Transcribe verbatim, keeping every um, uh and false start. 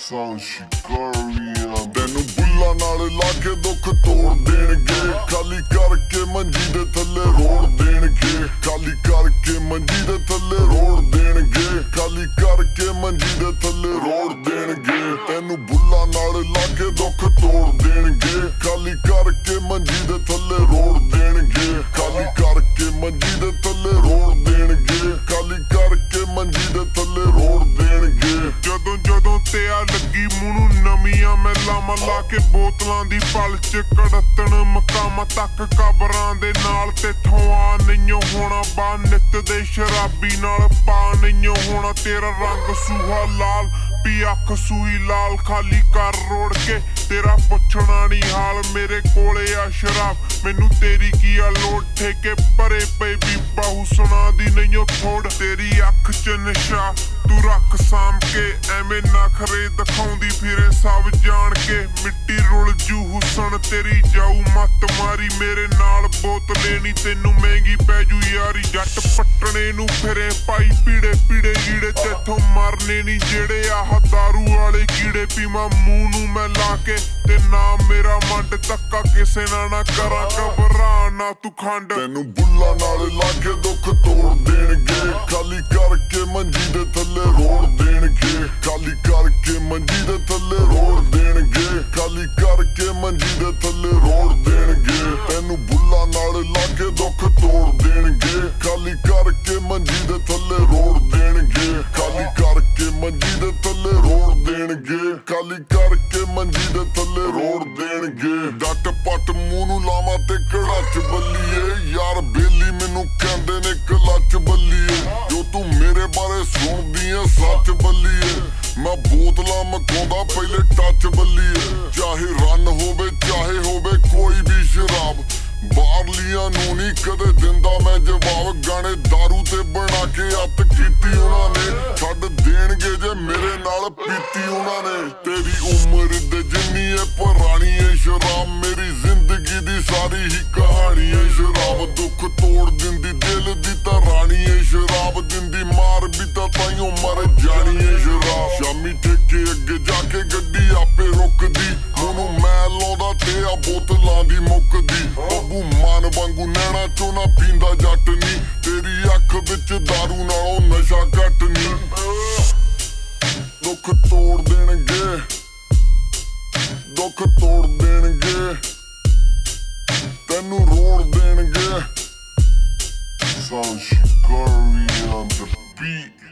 ਤੈਨੂੰ ਬੁੱਲਾਂ ਨਾਲ ਲਾ ਕੇ ਦੁੱਖ ਤੋੜ ਦੇਣਗੇ, ਖਾਲੀ ਕਰਕੇ ਮੰਜੀ ਦੇ ਥੱਲੇ ਰੋੜ ਦੇਣਗੇ, ਖਾਲੀ ਕਰਕੇ ਮੰਜੀ ਦੇ ਥੱਲੇ ਰੋੜ ਦੇਣਗੇ, ਖਾਲੀ ਕਰਕੇ ਮੰਜੀ ਦੇ ਥੱਲੇ ਰੋੜ ਦੇਣਗੇ। ਤੈਨੂੰ ਬੁੱਲਾਂ ਨਾਲ ਲਾ ਕੇ ਦੁੱਖ ਤੋੜ ਦੇਣਗੇ, ਖਾਲੀ ਕਰਕੇ ਮੰਜੀ ਦੇ ਥੱਲੇ ਰੋੜ ਦੇਣਗੇ, ਖਾਲੀ ਕਰਕੇ ਮੰਜੀ ਦੇ ਥੱਲੇ ਰੋੜ ਦੇਣਗੇ, ਖਾਲੀ ਕਰਕੇ ਮੰਜੀ ਦੇ ਥੱਲੇ ਰੋੜ ਦੇਣਗੇ। ਜਦੋਂ ਜਦੋਂ ਤੇ ਆ ਲੱਗੀ ਮੂੰਹ ਨੂੰ ਨਵੀਆਂ ਮੈਲਾਂ ਲਾ ਕੇ ਬੋਤਲਾਂ ਦੀ ਪਲ ਚ ਕੜਤਣ ਮਕਾਮਾਂ ਤੱਕ ਕਬਰਾਂ ਦੇ ਨਾਲ ਤੇਥੋਂ ਆ ਨਹੀਂਓ ਹੋਣਾ ਬਾ ਨਿੱਤ ਦੇ ਸ਼ਰਾਬੀ ਨਾਲ ਪਾ ਨਹੀਂਓ ਹੋਣਾ ਤੇਰਾ ਰੰਗ ਸੂਹਾ ਲਾਲ ਪੀ ਅੱਖ ਸੂਈ ਲਾਲ ਖਾਲੀ ਕਰ ਰੋੜ ਕੇ ਤੇਰਾ ਪੁੱਛਣਾ ਨਹੀਂ ਹਾਲ ਮੇਰੇ ਕੋਲੇ ਆ ਸ਼ਰਾਬ ਮੈਨੂੰ ਤੇਰੀ ਕੀ ਆ ਲੋੜ ਠੇਕੇ ਭਰੇ ਪਏ ਬੀਬਾ ਹੁਸਨਾ ਦੀ ਨਹੀਂਓ ਥੋੜ ਤੇਰੀ ਅੱਖ ਚ ਨਸ਼ਾ ਤੂੰ ਰੱਖ ਸਾਂਭ ਕੇ ਐਵੇਂ ਨਖਰੇ ਦਿਖਾਉਂਦੀ ਫਿਰੇ ਸਭ ਜਾਣ ਕੇ ਮਿੱਟੀ ਰੁਲ ਜੂ ਹੁਸਨ ਤੇਰੀ ਜਾਊ ਮੱਤ ਮਾਰੀ ਮੇਰੇ ਨਾਲ ਬੋਤਲੇ ਨੀ ਤੈਨੂੰ ਮਹਿੰਗੀ ਪੈ ਜੂ ਯਾਰੀ ਜੱਟ ਪੱਟਣੇ ਨੂੰ ਫਿਰੇ ਪਾਈ ਪੀੜੇ ਪੀੜੇ ਗੀੜੇ ਤੇਥੋਂ ਮਰਨੇ ਨੀ ਜਿਹੜੇ ਆਹ ਦਾਰੂ ਵਾਲੇ ਕੀੜੇ ਪੀਵਾਂ ਮੂੰਹ ਨੂੰ ਮੈਂ ਲਾ ਕੇ ਤੇ ਨਾ ਮੇਰਾ ਮੰਡ ਧੱਕਾ ਕਿਸੇ ਨਾਲ ਨਾ ਕਰਾਂ ਘਬਰਾ ਨਾ ਤੂੰ ਖੰਡ। ਤੈਨੂੰ ਬੁੱਲਾਂ ਨਾਲ ਲਾ ਕੇ ਦੁੱਖ ਤੋੜ ਦੇਣਗੇ, ਖਾਲੀ ਕਰਕੇ ਮੰਜੀ ਦੇ ਥੱਲੇ ਰੋੜ ਦੇਣਗੇ, ਖਾਲੀ ਕਰਕੇ ਮੰਜੀ ਦੇ ਥੱਲੇ ਰੋੜ ਦੇਣਗੇ, ਖਾਲੀ ਕਰਕੇ ਮੰਜੀ ਦੇ ਥੱਲੇ ਰੋੜ ਦੇਣਗੇ। ਤੈਨੂੰ ਬੁੱਲਾਂ ਨਾਲ ਲਾ ਕੇ ਦੁੱਖ ਤੋੜ ਦੇਣਗੇ, ਖਾਲੀ ਕਰਕੇ ਮੰਜੀ ਦੇ ਥੱਲੇ ਰੋੜ ਦੇਣਗੇ, ਖਾਲੀ ਕਰਕੇ ਮੰਜੀ ਦੇ ਥੱਲੇ ਰੋੜ ਦੇਣਗੇ, ਖਾਲੀ ਕਰਕੇ ਮੰਜੀ ਦੇ ਥੱਲੇ ਰੋੜ ਦੇਣਗੇ। ਡੱਟ ਪੱਟ ਮੂੰਹ ਨੂੰ ਲਾਵਾਂ ਤੇ ਕੜਾਚ ਬੱਲੀਏ ਯਾਰ ਬੇਲੀ ਮੈਨੂੰ ਕਹਿੰਦੇ ਨੇ ਕਲੱਚ ਬੱਲੀਏ ਜੋ ਤੂੰ ਮੇਰੇ ਬਾਰੇ ਸੁਣਦੀ ਐ ਸੱਚ ਬੱਲੀਏ ਮੈਂ ਬੋਤਲਾਂ ਮਕਾਉਂਦਾ ਪਹਿਲੇ ਟੱਚ ਬੱਲੀਏ ਚਾਹੇ ਰਨ ਹੋਵੇ ਚਾਹੇ ਹੋਵੇ ਕੋਈ ਵੀ ਸ਼ਰਾਬ ਬਾਹਰਲੀਆਂ ਨੂੰ ਨਹੀਂ ਕਦੇ ਦਿੰਦਾ ਮੈਂ ਜਵਾਬ ਗਾਣੇ ਦਾਰੂ ਤੇ ਬਣਾ ਕੇ ਅੱਤ ਕੀਤੀ ਉਹਨਾਂ ਨੇ ਛੱਡ ਦੇਣਗੇ ਜੇ ਮੇਰੇ ਨਾਲ ਪੀਤੀ ਉਹਨਾਂ ਨੇ ਤੇਰੀ ਉਮਰ ਦੇ ਜਿੰਨੀ ਏ ਪੁਰਾਣੀ ਏ ਸ਼ਰਾਬ ਮੇਰੀ ਜ਼ਿੰਦਗੀ ਦੀ ਸਾਰੀ ਹੀ ਕਹਾਣੀ ਏ ਸ਼ਰਾਬ ਦੁੱਖ ਤੋੜ ਦਿੰਦੀ ਦਿਲ ਦੀ ਤਾਂ ਰਾਣੀ ਏ ਸ਼ਰਾਬ ਦਿੰਦੀ ਮਾਰ ਵੀ ਤਾਂ ਤਾਈਓ ਮਰ ਜਾਣੀ ਏ ਸ਼ਰਾਬ ਸ਼ਾਮੀ ਠੇਕੇ ਅੱਗੇ ਜਾ ਕੇ ਗੱਡੀ ਆਪੇ ਰੁਕਦੀ ਉਹਨੂੰ ਮੈਂ ਲਾਉਂਦਾ ਤੇ ਆ ਬੋਤਲਾਂ ਦੀ ਮੁੱਕਦੀ ਬੱਬੂ ਮਾਨ ਵਾਂਗੂ ਨੈਣਾ ਚੋਂ ਨਾ ਪੀਂਦਾ ਜੱਟ ਨੀ ਤੇਰੀ ਅੱਖ ਵਿੱਚ ਦਾਰੂ ਨਾਲੋਂ ਨਸ਼ਾ ਘੱਟ ਨੀ ਦੁੱਖ ਤੋੜ ਦੇਣਗੇ ਦੁੱਖ ਤੋੜ ਦੇਣਗੇ ਤੈਨੂੰ ਰੋੜ ਦੇਣਗੇ Sanshikari on the beat